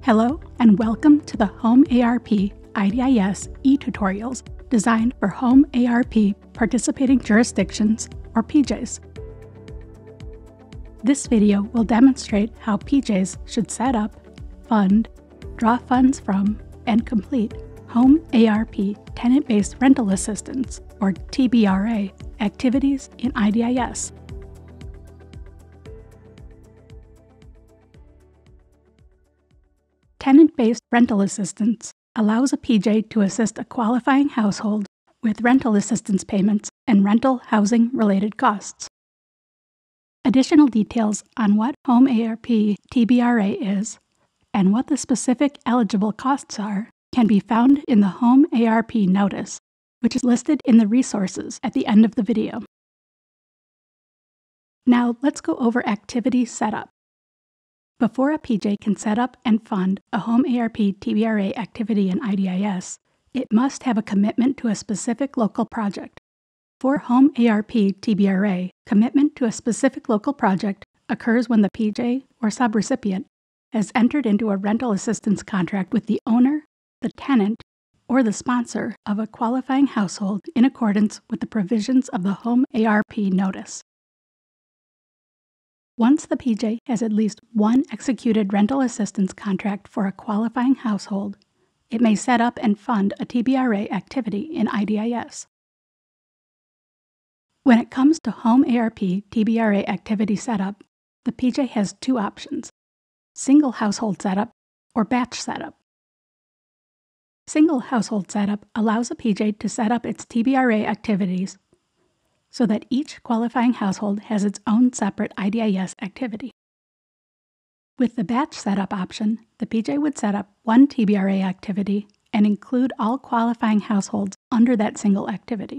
Hello and welcome to the HOME-ARP IDIS e-tutorials designed for HOME-ARP participating jurisdictions, or PJs. This video will demonstrate how PJs should set up, fund, draw funds from, and complete HOME-ARP Tenant-Based Rental Assistance, or TBRA, activities in IDIS. Tenant-Based Rental Assistance allows a PJ to assist a qualifying household with rental assistance payments and rental housing-related costs. Additional details on what HOME-ARP TBRA is and what the specific eligible costs are can be found in the HOME-ARP notice, which is listed in the resources at the end of the video. Now let's go over activity setup. Before a PJ can set up and fund a HOME-ARP TBRA activity in IDIS, it must have a commitment to a specific local project. For HOME-ARP TBRA, commitment to a specific local project occurs when the PJ or subrecipient has entered into a rental assistance contract with the owner, the tenant, or the sponsor of a qualifying household in accordance with the provisions of the HOME-ARP notice. Once the PJ has at least one executed rental assistance contract for a qualifying household, it may set up and fund a TBRA activity in IDIS. When it comes to HOME-ARP TBRA activity setup, the PJ has two options: single household setup or batch setup. Single household setup allows a PJ to set up its TBRA activities so that each qualifying household has its own separate IDIS activity. With the batch setup option, the PJ would set up one TBRA activity and include all qualifying households under that single activity.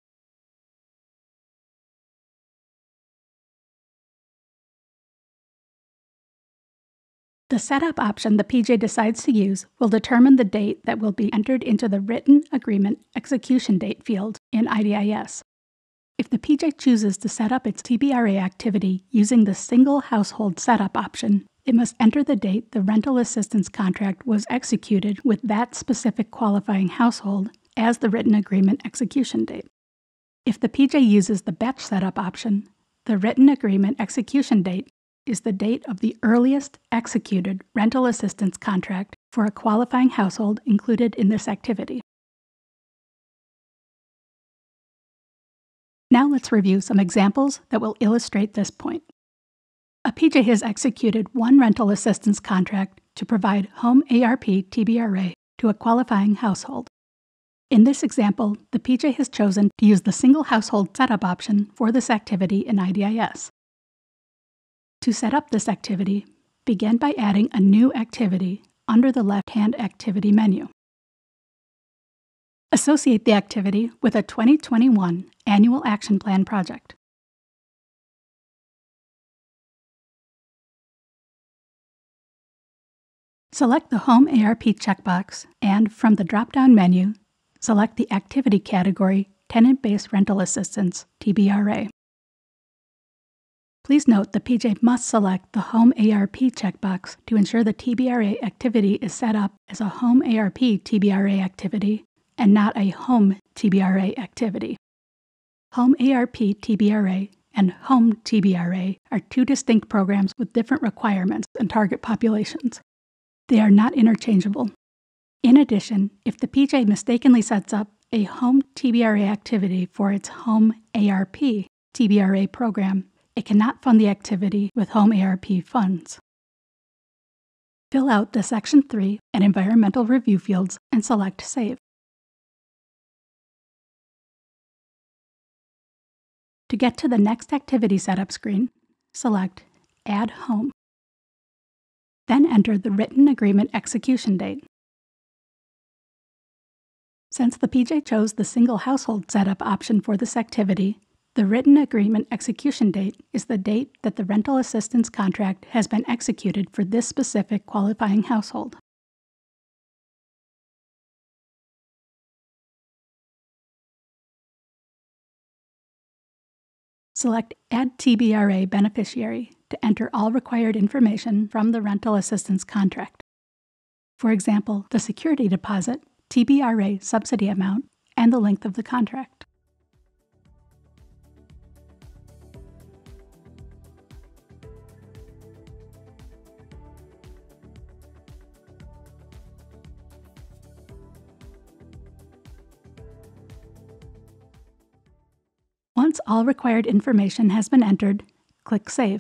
The setup option the PJ decides to use will determine the date that will be entered into the Written Agreement Execution Date field in IDIS. If the PJ chooses to set up its TBRA activity using the Single Household Setup option, it must enter the date the rental assistance contract was executed with that specific qualifying household as the Written Agreement Execution Date. If the PJ uses the Batch Setup option, the Written Agreement Execution Date is the date of the earliest executed rental assistance contract for a qualifying household included in this activity. Now let's review some examples that will illustrate this point. A PJ has executed one rental assistance contract to provide HOME-ARP TBRA to a qualifying household. In this example, the PJ has chosen to use the Single Household Setup option for this activity in IDIS. To set up this activity, begin by adding a new activity under the left-hand activity menu. Associate the activity with a 2021 Annual Action Plan project. Select the HOME-ARP checkbox and, from the drop-down menu, select the activity category Tenant-Based Rental Assistance, TBRA. Please note the PJ must select the HOME-ARP checkbox to ensure the TBRA activity is set up as a HOME-ARP TBRA activity and not a HOME TBRA activity. HOME-ARP TBRA and HOME TBRA are two distinct programs with different requirements and target populations. They are not interchangeable. In addition, if the PJ mistakenly sets up a HOME TBRA activity for its HOME-ARP TBRA program, it cannot fund the activity with HOME-ARP funds. Fill out the Section 3 and Environmental Review fields and select Save. To get to the next activity setup screen, select Add Home. Then enter the Written Agreement Execution Date. Since the PJ chose the Single Household Setup option for this activity, the Written Agreement Execution Date is the date that the rental assistance contract has been executed for this specific qualifying household. Select Add TBRA Beneficiary to enter all required information from the rental assistance contract. for example, the security deposit, TBRA subsidy amount, and the length of the contract. Once all required information has been entered, click Save.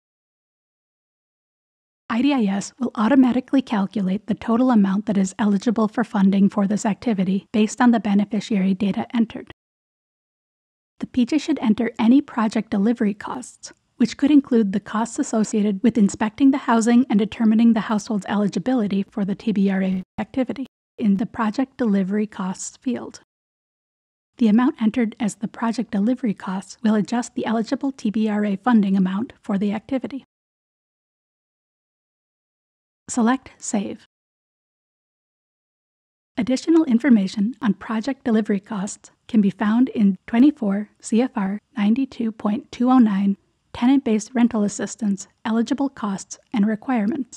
IDIS will automatically calculate the total amount that is eligible for funding for this activity based on the beneficiary data entered. The PJ should enter any project delivery costs, which could include the costs associated with inspecting the housing and determining the household's eligibility for the TBRA activity, in the Project Delivery Costs field. The amount entered as the project delivery costs will adjust the eligible TBRA funding amount for the activity. Select Save. Additional information on project delivery costs can be found in 24 CFR 92.209 Tenant-Based Rental Assistance Eligible Costs and Requirements.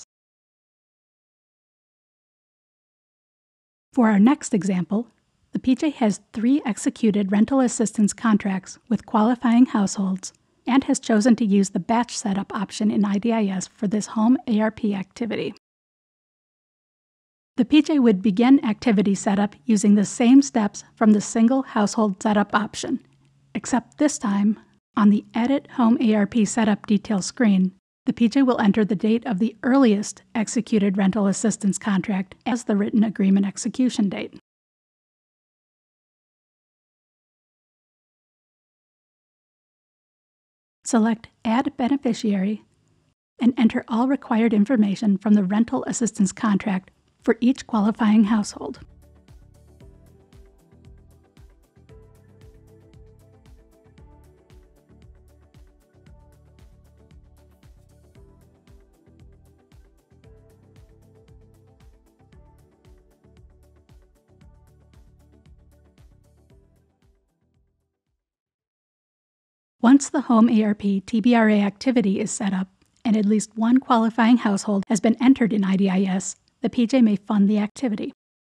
For our next example, the PJ has 3 executed rental assistance contracts with qualifying households and has chosen to use the batch setup option in IDIS for this HOME-ARP activity. The PJ would begin activity setup using the same steps from the single household setup option, except this time, on the Edit HOME-ARP Setup Details screen, the PJ will enter the date of the earliest executed rental assistance contract as the written agreement execution date. Select Add Beneficiary and enter all required information from the rental assistance contract for each qualifying household. Once the HOME-ARP TBRA activity is set up and at least one qualifying household has been entered in IDIS, the PJ may fund the activity.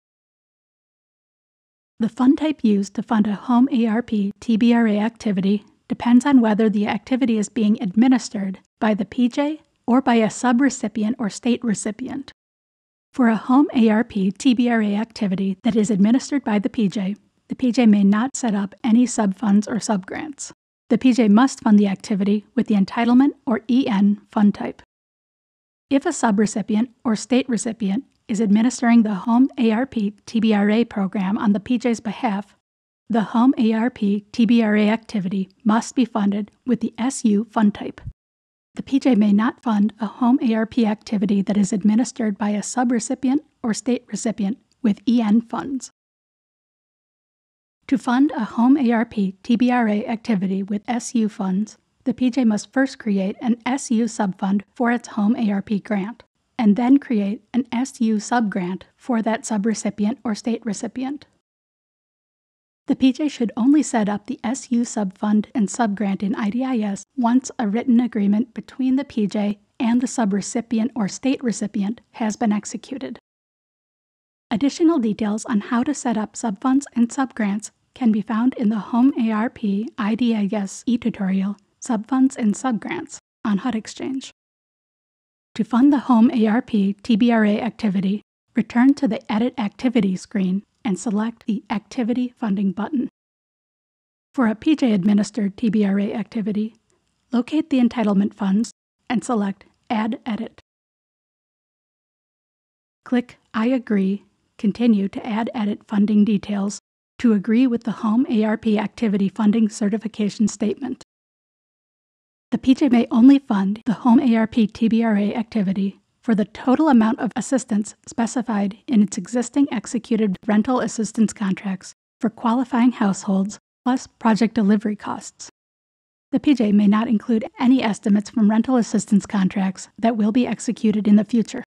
The fund type used to fund a HOME-ARP TBRA activity depends on whether the activity is being administered by the PJ or by a subrecipient or state recipient. For a HOME-ARP TBRA activity that is administered by the PJ may not set up any subfunds or subgrants. The PJ must fund the activity with the entitlement or EN fund type. If a subrecipient or state recipient is administering the HOME-ARP TBRA program on the PJ's behalf, the HOME-ARP TBRA activity must be funded with the SU fund type. The PJ may not fund a HOME-ARP activity that is administered by a subrecipient or state recipient with EN funds. To fund a HOME-ARP TBRA activity with SU funds, the PJ must first create an SU subfund for its HOME-ARP grant, and then create an SU subgrant for that subrecipient or state recipient. The PJ should only set up the SU subfund and subgrant in IDIS once a written agreement between the PJ and the subrecipient or state recipient has been executed. Additional details on how to set up subfunds and subgrants can be found in the HOME-ARP IDIS e-tutorial, Subfunds and Subgrants, on HUD Exchange. To fund the HOME-ARP TBRA activity, return to the Edit Activity screen and select the Activity Funding button. For a PJ-administered TBRA activity, locate the entitlement funds and select Add Edit. Click I agree, continue to add edit funding details to agree with the HOME-ARP activity funding certification statement. The PJ may only fund the HOME-ARP TBRA activity for the total amount of assistance specified in its existing executed rental assistance contracts for qualifying households plus project delivery costs. The PJ may not include any estimates from rental assistance contracts that will be executed in the future.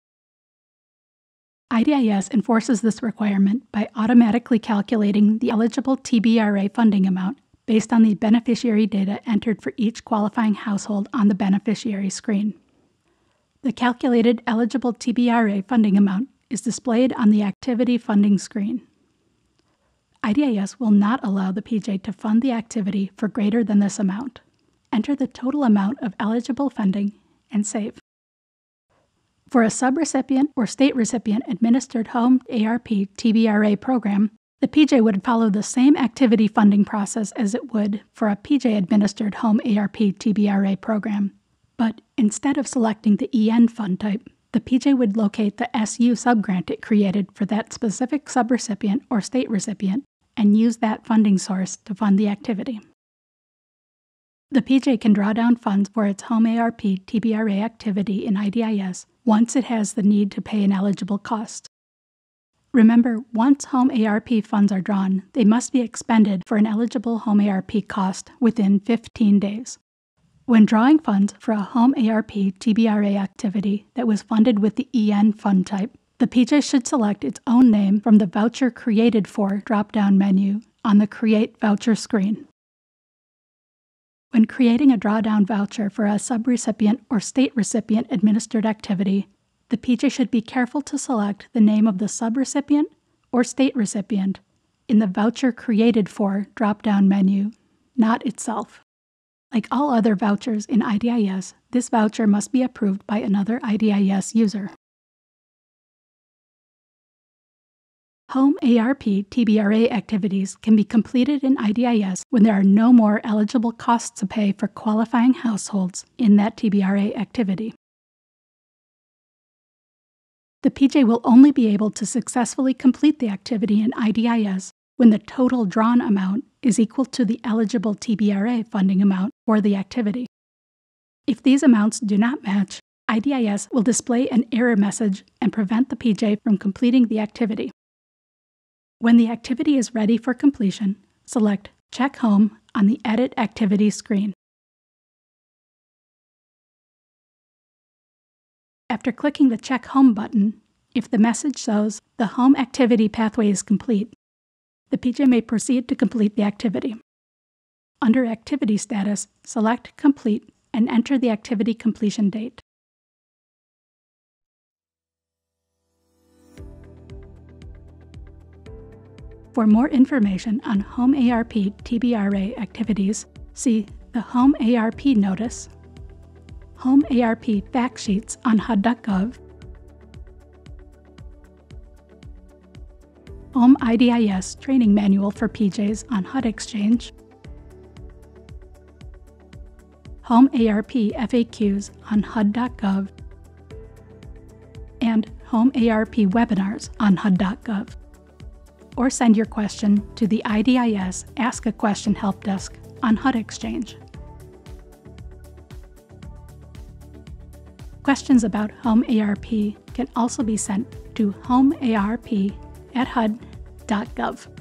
IDIS enforces this requirement by automatically calculating the eligible TBRA funding amount based on the beneficiary data entered for each qualifying household on the beneficiary screen. The calculated eligible TBRA funding amount is displayed on the activity funding screen. IDIS will not allow the PJ to fund the activity for greater than this amount. Enter the total amount of eligible funding and save. For a subrecipient or state recipient administered HOME-ARP TBRA program, the PJ would follow the same activity funding process as it would for a PJ-administered HOME-ARP TBRA program. But instead of selecting the EN fund type, the PJ would locate the SU subgrant it created for that specific subrecipient or state recipient and use that funding source to fund the activity. The PJ can draw down funds for its HOME-ARP TBRA activity in IDIS once it has the need to pay an eligible cost. Remember, once HOME-ARP funds are drawn, they must be expended for an eligible HOME-ARP cost within 15 days. When drawing funds for a HOME-ARP TBRA activity that was funded with the EN fund type, the PJ should select its own name from the Voucher Created For drop-down menu on the Create Voucher screen. When creating a drawdown voucher for a subrecipient or state recipient administered activity, the PJ should be careful to select the name of the subrecipient or state recipient in the Voucher Created For drop-down menu, not itself. Like all other vouchers in IDIS, this voucher must be approved by another IDIS user. HOME-ARP TBRA activities can be completed in IDIS when there are no more eligible costs to pay for qualifying households in that TBRA activity. The PJ will only be able to successfully complete the activity in IDIS when the total drawn amount is equal to the eligible TBRA funding amount for the activity. If these amounts do not match, IDIS will display an error message and prevent the PJ from completing the activity. When the activity is ready for completion, select Check Home on the Edit Activity screen. After clicking the Check Home button, if the message shows the home activity pathway is complete, the PJ may proceed to complete the activity. Under Activity Status, select Complete and enter the activity completion date. For more information on HOME-ARP TBRA activities, see the HOME-ARP Notice, HOME-ARP Fact Sheets on HUD.gov, HOME-IDIS Training Manual for PJs on HUD Exchange, HOME-ARP FAQs on HUD.gov, and HOME-ARP Webinars on HUD.gov. Or send your question to the IDIS Ask a Question Help Desk on HUD Exchange. Questions about HOME-ARP can also be sent to homearp@hud.gov.